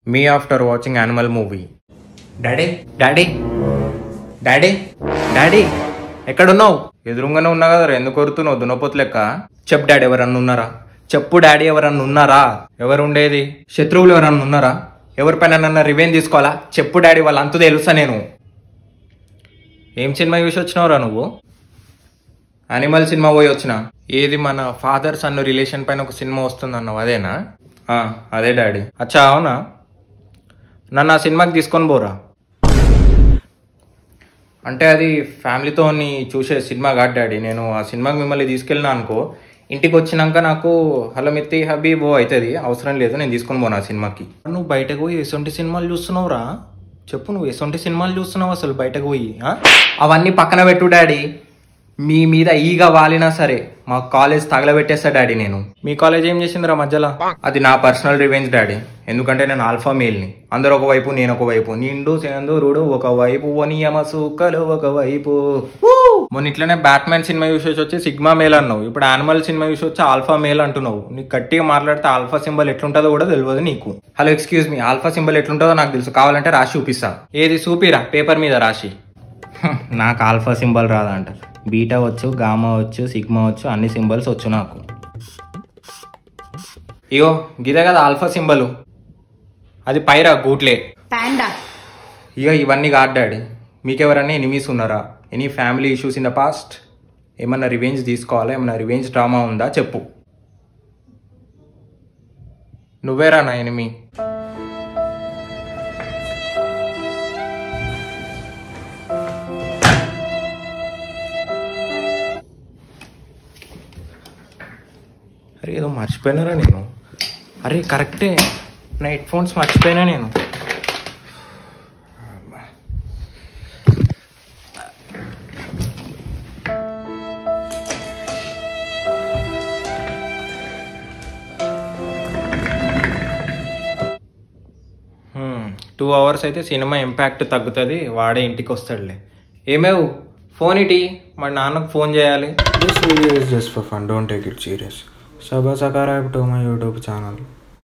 Me after watching animal movie. Daddy daddy daddy daddy ఎక్కడున్నావు? ఎదురుగానే ఉన్నా కదా, ఎందుకు కొరుతున్నావు దున్నపోతు లెక్క? చెప్పు డాడీ, ఎవరన్నా ఉన్నారా? చెప్పు డాడీ, ఎవరన్నా ఉన్నారా? ఎవరు ఉండేది? శత్రువులు ఎవరన్నా ఉన్నారా? ఎవరిపైన నన్ను రివెంజ్ తీసుకోవాలా? చెప్పు డాడీ, వాళ్ళంతా తెలుసా నేను. ఏం సినిమా చూసి వచ్చినావురా నువ్వు? యానిమల్ సినిమా పోయి వచ్చిన. ఏది మన ఫాదర్ సన్ రిలేషన్ పైన ఒక సినిమా వస్తుంది అన్నావు, అదేనా? అదే డాడీ. అచ్చా అవునా, నన్ను ఆ సినిమాకి తీసుకొని పోరా. అంటే అది ఫ్యామిలీతో చూసే సినిమా కాదు డాడీ. నేను ఆ సినిమాకి మిమ్మల్ని తీసుకెళ్ళినా అనుకో, ఇంటికి వచ్చినాక నాకు హలో మిత్తి హబీబో అవుతుంది, అవసరం లేదు, నేను తీసుకొని పోను ఆ సినిమాకి. నువ్వు బయటకు పోయి ఎసొంటి సినిమాలు చూస్తున్నావురా? చెప్పు, నువ్వు ఎసొంటి సినిమాలు చూస్తున్నావు అసలు బయటకు పోయి? అవన్నీ పక్కన పెట్టు డాడీ. మీ మీద ఈగ వాలినా సరే మా కాలేజ్ తగలబెట్టేస్తా డాడీ నేను. మీ కాలేజ్ ఏం చేసిందిరా మధ్యలో? అది నా పర్సనల్ రివెంజ్ డాడీ. ఎందుకంటే నేను ఆల్ఫా మేల్ని, అందరు ఒకవైపు నేను ఒకవైపు, నిండు సేందూరుడు ఒకవైపు, ఒనియమ సూకలు ఒకవైపు. మొన్న ఇట్లనే బ్యాట్మెన్ సినిమా చూసేసి వచ్చి సిగ్మా మేల్ అన్నావు, ఇప్పుడు యానిమల్ సినిమా చూసి వచ్చి ఆల్ఫా మేల్ అంటున్నావు. నీకు గట్టిగా మాట్లాడితే ఆల్ఫా సింబల్ ఎట్లుంటుందో కూడా తెలియదు నీకు. Hello excuse me, alpha symbol ఎట్లుంటుందో నాకు తెలుసు, కావాలంటే రాసి చూపిస్తా. ఏది చూపిరా, పేపర్ మీద రాసి. నాకు ఆల్ఫా సింబల్ రాదంట. బీటా వచ్చు, గామా వచ్చు, సిగ్మా వచ్చు, అన్ని సింబల్స్ వచ్చు నాకు. ఇగో గిదే కదా ఆల్ఫా సింబల్, అది పైరా గూట్లే. ఇక ఇవన్నీ కాదు డాడీ. మీకెవరన్నా ఎనిమీస్ ఉన్నారా? Any family issues in the past? ఏమన్నా రివెంజ్ తీసుకోవాలా? ఏమన్నా రివెంజ్ డ్రామా ఉందా? చెప్పు. నువ్వేరా నా ఎనిమీ. అరే ఏదో మర్చిపోయినారా నేను. అరే కరెక్టే, నా హెడ్ ఫోన్స్ మర్చిపోయినా నేను. టూ అవర్స్ అయితే సినిమా ఇంపాక్ట్ తగ్గుతుంది, వాడే ఇంటికి వస్తాడులే. ఏమేవు ఫోన్ ఇటీ, మరి నాన్నకు ఫోన్ చేయాలి. This video is just for fun, don't take it serious. Subscribe to my YouTube channel.